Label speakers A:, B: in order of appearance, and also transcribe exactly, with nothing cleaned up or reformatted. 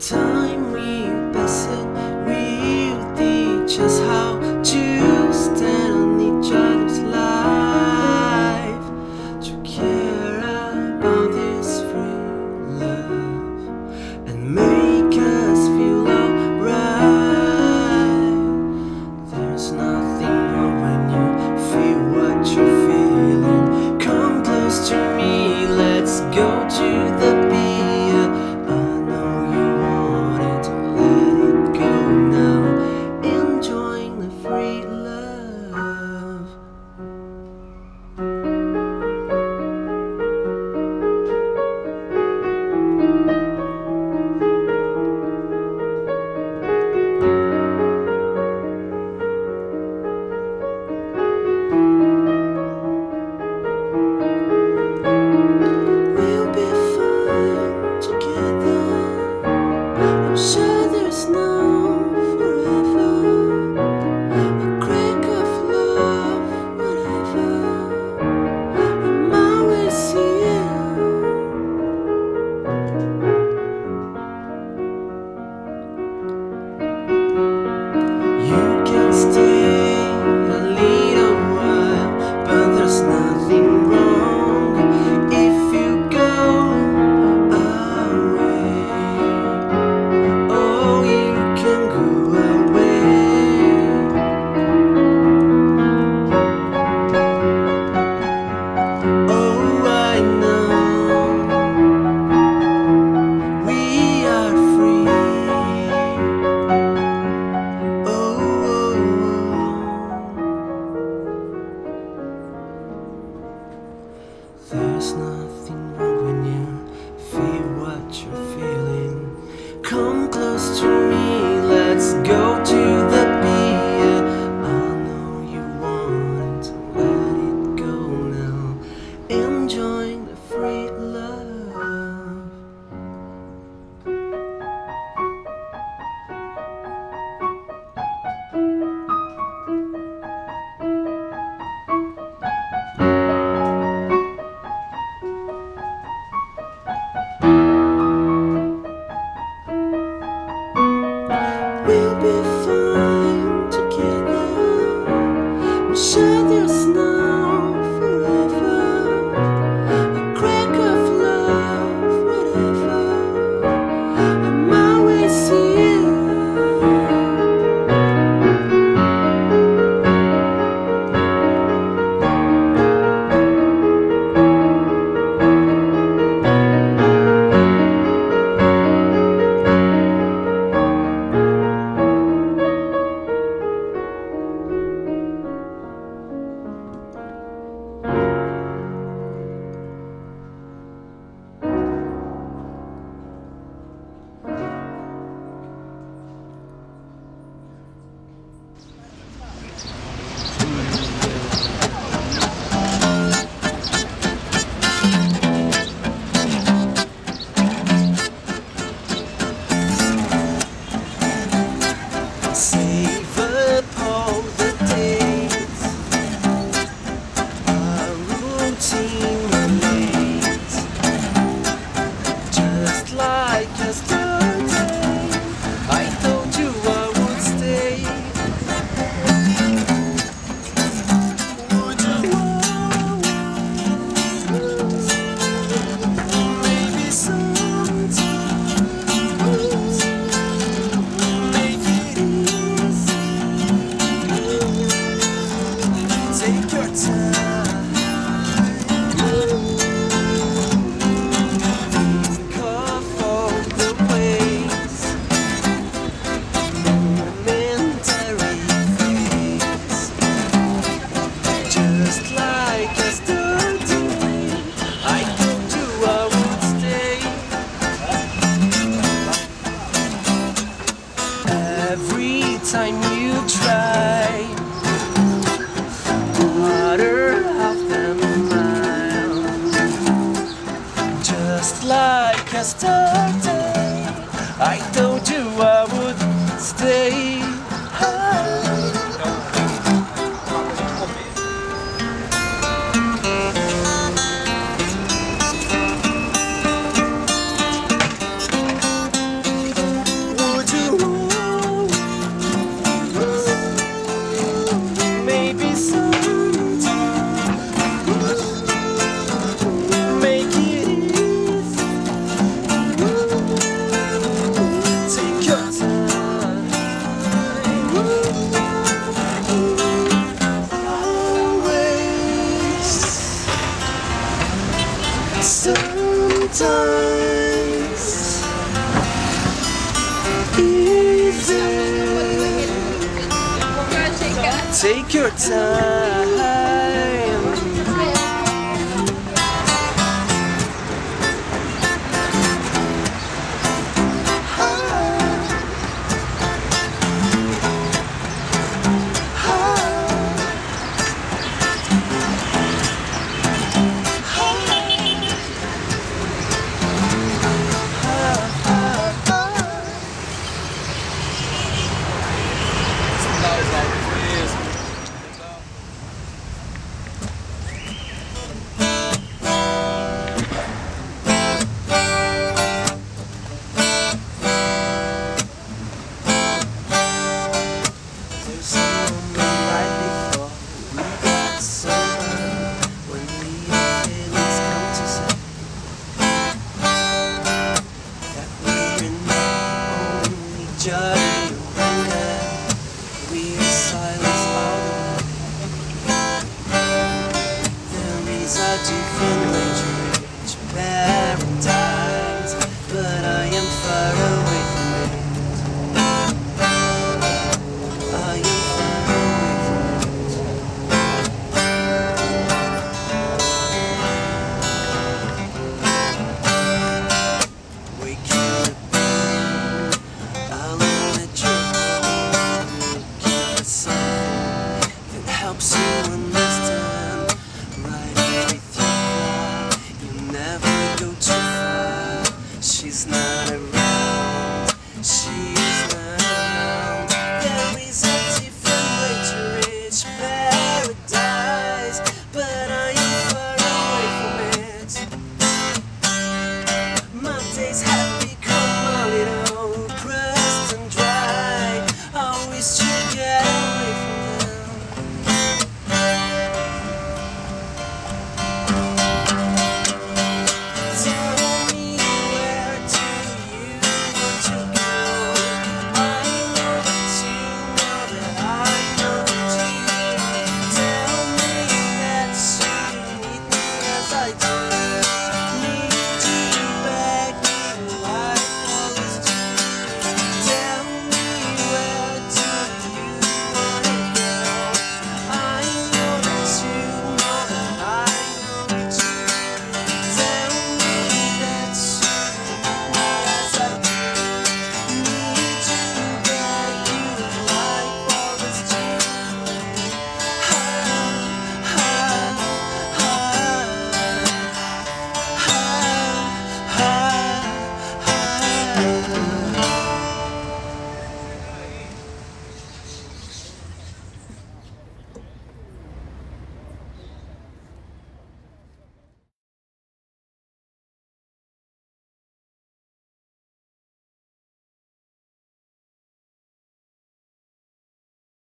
A: time we pass it will teach us how to stand on each other's life, to care about this free love and make us feel alright. There's nothing wrong when you feel what you're feeling. Come close to me, let's go to the beach. Stay a little while, but there's nothing wrong if you go away. Oh, you can go away. Oh, I know we are free. There's nothing wrong when you feel what you're feeling. Come close to me, let's go to the beach. I know you want to let it go now, enjoying the free love. We'll be fine together. We'll share this now forever. A crack of love, whatever. I'm always here. Save up all the days, our routine remains, just like yesterday. I told you I would stay. Would you? Maybe sometime. Make it easy. Take your time. Think of all the ways, momentary things, just like yesterday. I told you I would stay. Every time you try, water half the mile, just like yesterday. I told you I would stay. sometimes easy. Take your time. Just